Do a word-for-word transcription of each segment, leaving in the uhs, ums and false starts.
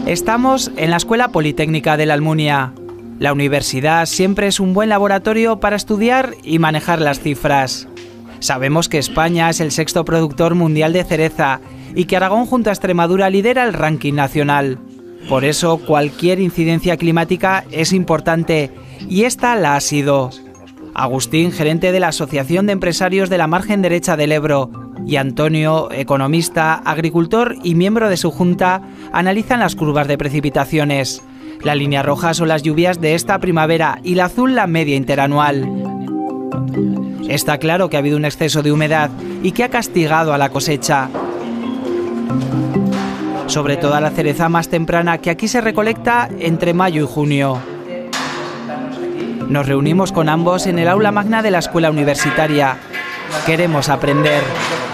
Estamos en la Escuela Politécnica de la Almunia. La universidad siempre es un buen laboratorio para estudiar y manejar las cifras. Sabemos que España es el sexto productor mundial de cereza y que Aragón junto a Extremadura lidera el ranking nacional. Por eso cualquier incidencia climática es importante y esta la ha sido. Agustín, gerente de la Asociación de Empresarios de la Margen Derecha del Ebro, y Antonio, economista, agricultor y miembro de su junta, analizan las curvas de precipitaciones. La línea roja son las lluvias de esta primavera y la azul la media interanual. Está claro que ha habido un exceso de humedad y que ha castigado a la cosecha. Sobre todo a la cereza más temprana, que aquí se recolecta entre mayo y junio. Nos reunimos con ambos en el aula magna de la escuela universitaria. Queremos aprender.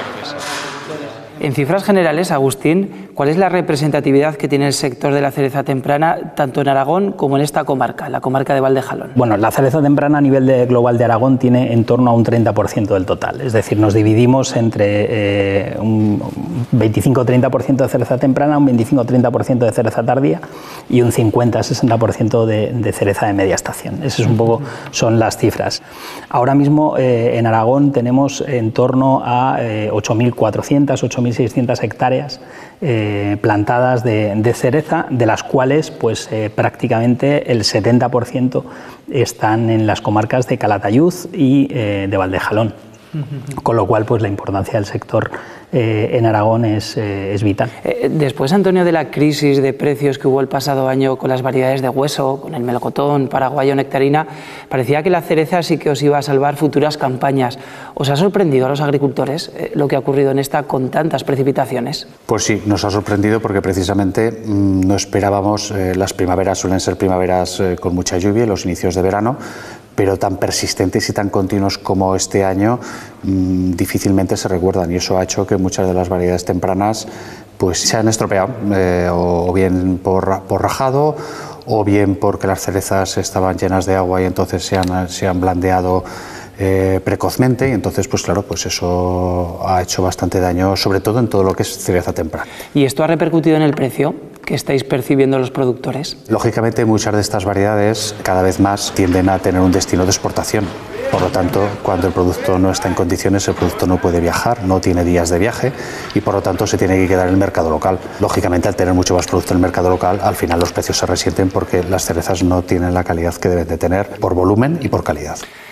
En cifras generales, Agustín, ¿cuál es la representatividad que tiene el sector de la cereza temprana tanto en Aragón como en esta comarca, la comarca de Valdejalón? Bueno, la cereza temprana a nivel de global de Aragón tiene en torno a un treinta por ciento del total, es decir, nos dividimos entre eh, un veinticinco a treinta por ciento de cereza temprana, un veinticinco a treinta por ciento de cereza tardía y un cincuenta a sesenta por ciento de, de cereza de media estación. Esas es un poco son las cifras. Ahora mismo eh, en Aragón tenemos en torno a eh, ocho mil cuatrocientas, ocho mil seiscientas hectáreas eh, plantadas de, de cereza, de las cuales pues, eh, prácticamente el setenta por ciento están en las comarcas de Calatayud y eh, de Valdejalón. Con lo cual, pues la importancia del sector eh, en Aragón es, eh, es vital. Después, Antonio, de la crisis de precios que hubo el pasado año con las variedades de hueso, con el melocotón, paraguayo, nectarina, parecía que la cereza sí que os iba a salvar futuras campañas. ¿Os ha sorprendido a los agricultores eh, lo que ha ocurrido en esta con tantas precipitaciones? Pues sí, nos ha sorprendido porque precisamente mmm, no esperábamos, eh, las primaveras suelen ser primaveras eh, con mucha lluvia, los inicios de verano, pero tan persistentes y tan continuos como este año mmm, difícilmente se recuerdan, y eso ha hecho que muchas de las variedades tempranas pues se han estropeado, eh, o bien por, por rajado, o bien porque las cerezas estaban llenas de agua y entonces se han, se han blandeado eh, precozmente, y entonces pues claro, pues eso ha hecho bastante daño, sobre todo en todo lo que es cereza temprana. ¿Y esto ha repercutido en el precio que estáis percibiendo los productores? Lógicamente, muchas de estas variedades cada vez más tienden a tener un destino de exportación. Por lo tanto, cuando el producto no está en condiciones, el producto no puede viajar, no tiene días de viaje y por lo tanto se tiene que quedar en el mercado local. Lógicamente, al tener mucho más producto en el mercado local, al final los precios se resienten porque las cerezas no tienen la calidad que deben de tener por volumen y por calidad.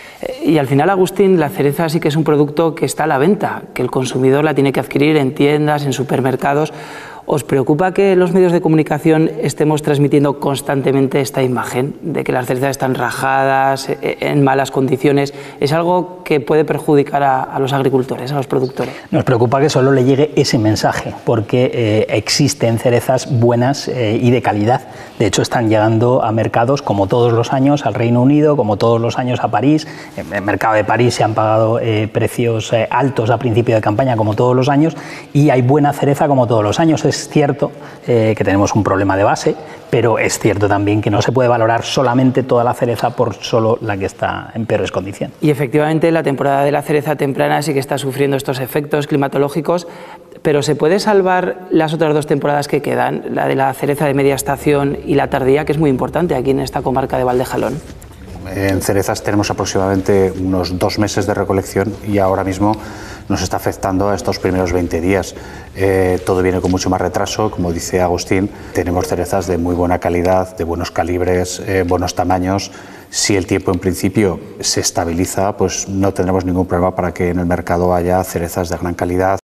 Y al final, Agustín, la cereza sí que es un producto que está a la venta, que el consumidor la tiene que adquirir en tiendas, en supermercados. ¿Os preocupa que los medios de comunicación estemos transmitiendo constantemente esta imagen de que las cerezas están rajadas, en malas condiciones? ¿Es algo que puede perjudicar a, a los agricultores, a los productores? Nos preocupa que solo le llegue ese mensaje, porque eh, existen cerezas buenas eh, y de calidad. De hecho, están llegando a mercados como todos los años al Reino Unido, como todos los años a París. En el mercado de París se han pagado eh, precios eh, altos a principio de campaña, como todos los años, y hay buena cereza como todos los años. Es cierto eh, que tenemos un problema de base, pero es cierto también que no se puede valorar solamente toda la cereza por solo la que está en peores condiciones. Y efectivamente la temporada de la cereza temprana sí que está sufriendo estos efectos climatológicos, pero ¿se puede salvar las otras dos temporadas que quedan, la de la cereza de media estación y la tardía, que es muy importante aquí en esta comarca de Valdejalón? En cerezas tenemos aproximadamente unos dos meses de recolección y ahora mismo nos está afectando a estos primeros veinte días. Eh, todo viene con mucho más retraso, como dice Agustín. Tenemos cerezas de muy buena calidad, de buenos calibres, eh, buenos tamaños. Si el tiempo en principio se estabiliza, pues no tendremos ningún problema para que en el mercado haya cerezas de gran calidad.